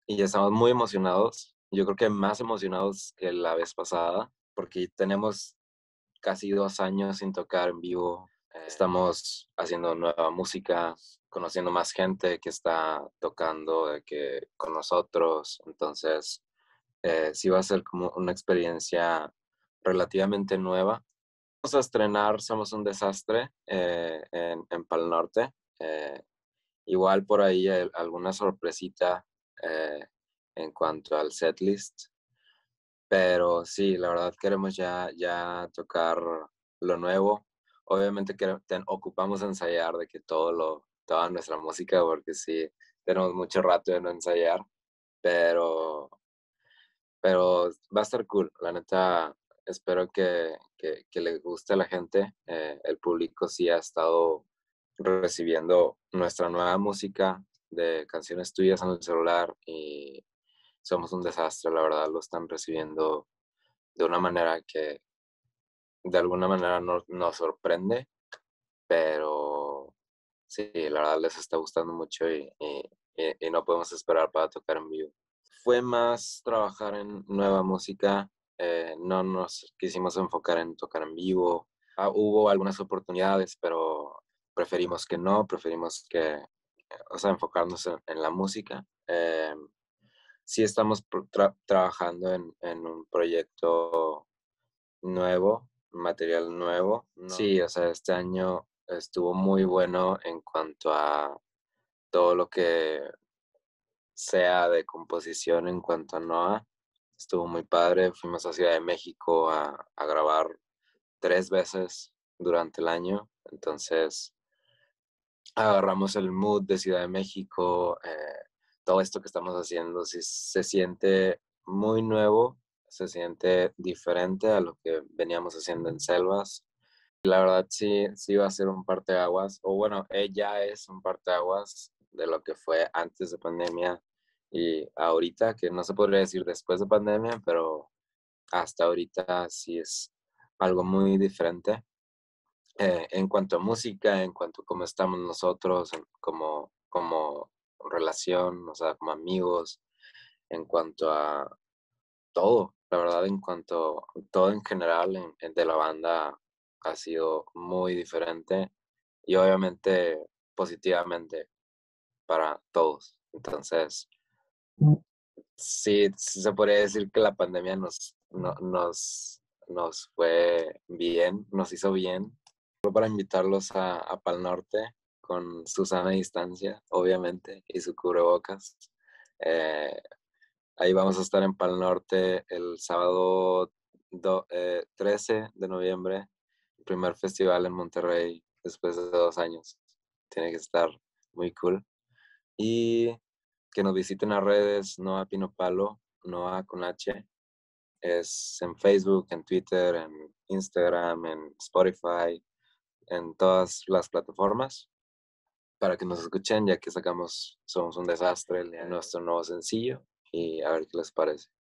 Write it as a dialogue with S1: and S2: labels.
S1: y estamos muy emocionados. Yo creo que más emocionados que la vez pasada, porque tenemos casi 2 años sin tocar en vivo. Estamos haciendo nueva música, conociendo más gente que está tocando con nosotros. Entonces, sí va a ser como una experiencia relativamente nueva. Vamos a estrenar Somos un Desastre en Pal Norte. Eh, Igual por ahí alguna sorpresita eh, en cuanto al setlist. Pero sí, la verdad queremos ya tocar lo nuevo. Obviamente que ocupamos ensayar de que toda nuestra música, porque sí, tenemos mucho rato de no ensayar, pero, pero va a estar cool. La neta, espero que le guste a la gente. El público sí ha estado recibiendo nuestra nueva música de canciones tuyas en el celular y somos un desastre, la verdad, lo están recibiendo de una manera que de alguna manera nos sorprende, pero sí, la verdad les está gustando mucho y no podemos esperar para tocar en vivo. Fue más trabajar en nueva música, no nos quisimos enfocar en tocar en vivo. Hubo algunas oportunidades, pero preferimos o sea, enfocarnos en la música. Sí estamos trabajando en un proyecto nuevo, material nuevo. No. Sí, o sea, este año estuvo muy bueno en cuanto a todo lo que sea de composición en cuanto a Noah. Estuvo muy padre. Fuimos a Ciudad de México a grabar 3 veces durante el año. Entonces, agarramos el mood de Ciudad de México. Todo esto que estamos haciendo sí, se siente muy nuevo, se siente diferente a lo que veníamos haciendo en Selvas. La verdad sí va a ser un parteaguas, o bueno, ella es un parteaguas de lo que fue antes de pandemia y ahorita, que no se podría decir después de pandemia, pero hasta ahorita sí es algo muy diferente en cuanto a música, en cuanto a cómo estamos nosotros, como relación, o sea, como amigos, en cuanto a todo, la verdad, en cuanto a todo en general de la banda ha sido muy diferente y obviamente positivamente para todos. Entonces, sí se podría decir que la pandemia nos fue bien, nos hizo bien. Solo para invitarlos a Pal Norte con su sana distancia, obviamente, y su cubrebocas. Eh, Ahí vamos a estar en Pal Norte el sábado 13 de noviembre, el primer festival en Monterrey después de 2 años. Tiene que estar muy cool. Y que nos visiten las redes, Noah Pinopalo, Noah con H. Es en Facebook, en Twitter, en Instagram, en Spotify, en todas las plataformas para que nos escuchen, ya que sacamos Somos un Desastre, nuestro nuevo sencillo, y a ver qué les parece.